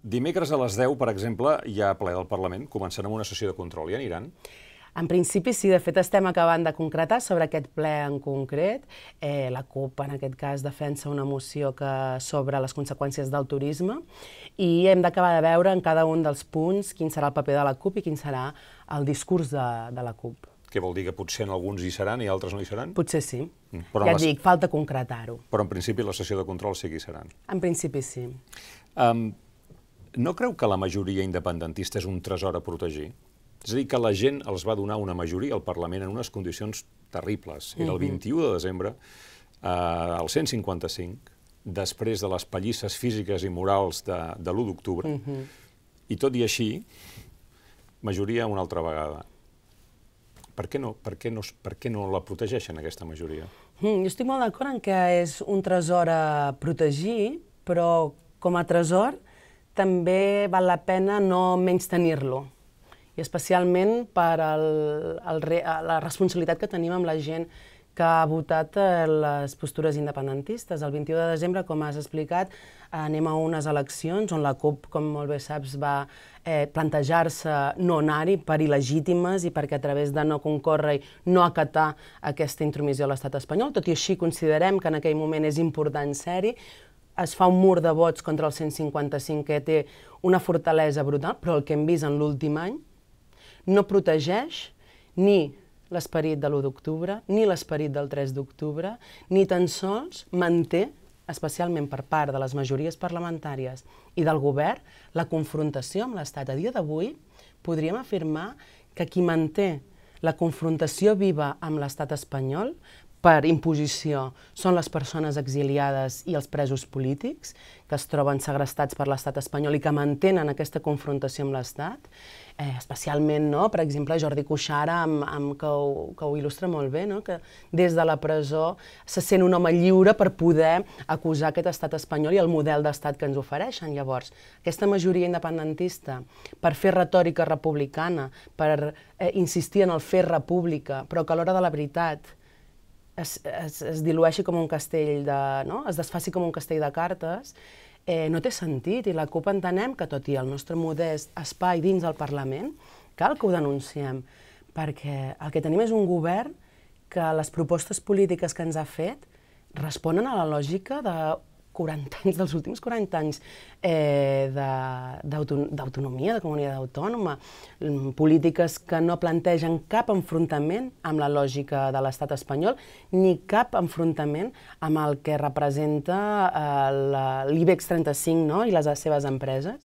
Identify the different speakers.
Speaker 1: Dimecres a les 10, per exemple, hi ha ple del Parlament, començarà amb una sessió de control. Hi aniran?
Speaker 2: En principi sí, de fet estem acabant de concretar sobre aquest ple en concret. La CUP en aquest cas defensa una moció sobre les conseqüències del turisme i hem d'acabar de veure en cada un dels punts quin serà el paper de la CUP i quin serà el discurs de la CUP.
Speaker 1: Què vol dir, que potser en alguns hi seran i altres no hi seran?
Speaker 2: Potser sí.
Speaker 1: Però
Speaker 2: Ja et dic, falta concretar-ho.
Speaker 1: Però en principi la sessió de control sí que hi seran.
Speaker 2: En principi sí.
Speaker 1: No creu que la majoria independentista és un tresor a protegir? És a dir, que la gent els va donar una majoria al Parlament en unes condicions terribles. Era el 21 de desembre, el 155, després de les pallisses físiques i morals de l'1 d'octubre, i tot i així, majoria una altra vegada. Per què no la protegeixen, aquesta majoria?
Speaker 2: Jo estic molt d'acord en que és un tresor a protegir, però com a tresor també val la pena no menystenir-lo. I especialment per la responsabilitat que tenim amb la gent que ha votat les postures independentistes. El 21 de desembre, com has explicat, anem a unes eleccions on la CUP, com molt bé saps, va plantejar-se no anar-hi per il·legítimes i perquè a través de no concórrer i no acatar aquesta intromissió a l'estat espanyol. Tot i així considerem que en aquell moment és important ser-hi. Es fa un mur de vots contra el 155 que té una fortalesa brutal, però el que hem vist en l'últim any no protegeix ni l'esperit de l'1 d'octubre, ni l'esperit del 3 d'octubre, ni tan sols manté, especialment per part de les majories parlamentàries i del govern, la confrontació amb l'Estat. A dia d'avui podríem afirmar que qui manté la confrontació viva amb l'estat espanyol per imposició són les persones exiliades i els presos polítics que es troben segrestats per l'estat espanyol i que mantenen aquesta confrontació amb l'estat, especialment, per exemple, Jordi Cuixart, que ho il·lustra molt bé, que des de la presó se sent un home lliure per poder acusar aquest estat espanyol i el model d'estat que ens ofereixen. Llavors, aquesta majoria independentista, per fer retòrica republicana, per insistir en el fer república, però que a l'hora de la veritat es dilueixi com un castell es desfaci com un castell de cartes, no té sentit. I la CUP entenem que, tot i el nostre modest espai dins del Parlament, cal que ho denunciem, perquè el que tenim és un govern que les propostes polítiques que ens ha fet responen a la lògica de 40 anys, dels últims 40 anys d'autonomia, de comunitat autònoma, polítiques que no plantegen cap enfrontament amb la lògica de l'estat espanyol, ni cap enfrontament amb el que representa l'IBEX 35 i les seves empreses.